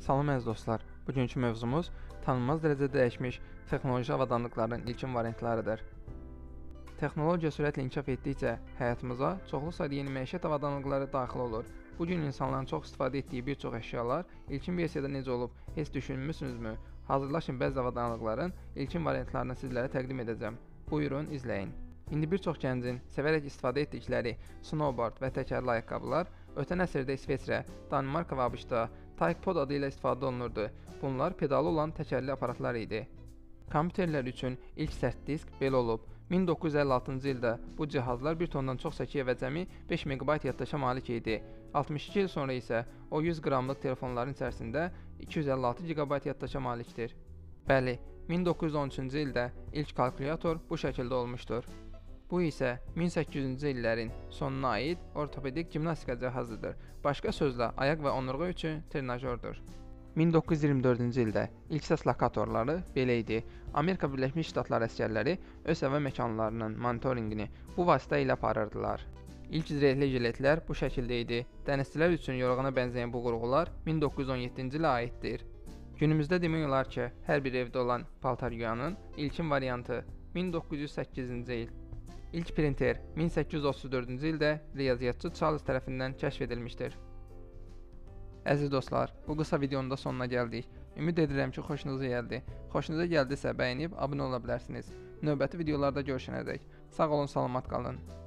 Salam əziz dostlar, bugünkü mövzumuz tanınmaz dərəcədə dəyişmiş texnoloji avadanlıqların ilkin variantlarıdır. Texnologiya sürətlə inkişaf etdikcə həyatımıza çoxlu sayda yeni məişət avadanlıqları daxil olur. Bu gün insanların çox istifadə etdiyi bir çox əşyalar ilkin versiyada necə olub, heç düşünmüsünüzmü? Hazırlaşın, bəzi avadanlıqların ilkin variantlarını sizlərə təqdim edəcəm. Buyurun, izləyin. İndi bir çox gəncin sevərək istifadə etdikləri snowboard və təkərli ayaqqabılar ötən əsrdə İsveçrə, Danimarka və ABŞ-da Tykpod adı ilə istifadə olunurdu. Bunlar pedalı olan təkərli aparatlar idi. Kompüterlər üçün ilk sərt disk belə olub. 1956-cı ildə bu cihazlar 1 tondan çox səkiyə və cəmi 5 MB yaddaşa malik idi. 62 il sonra isə o 100 qramlıq telefonların içərisində 256 GB yaddaşa malikdir. Bəli, 1913-cü ildə ilk kalkulyator bu şəkildə olmuşdur. Bu isə 1800-cü illərin sonuna aid ortopedik gimnastika cihazıdır. Başqa sözlə, ayaq və onurğa üçün trenajyordur. 1924-cü ildə ilk səs lokatorları belə idi. Amerika Birləşmiş Ştatları əsgərləri öz hava məkanlarının monitorinqini bu vasitə ilə aparırdılar. İlk zirehli jiletlər bu şəkildə idi. Dənizçilər üçün yorğana bənzəyən bu qurğular 1917-ci ilə aiddir. Günümüzdə demək olar ki, hər bir evdə olan paltar yuyanın ilkin variantı 1908-ci il. İlk printer 1834-cü ildə riyaziyyatçı Charles tərəfindən kəşf edilmişdir. Əziz dostlar, bu qısa videonun da sonuna gəldik. Ümid edirəm ki, xoşunuza gəldi. Xoşunuza gəldisə bəyənib abunə ola bilərsiniz. Növbəti videolarda görüşənədək sağ olun, salamat qalın.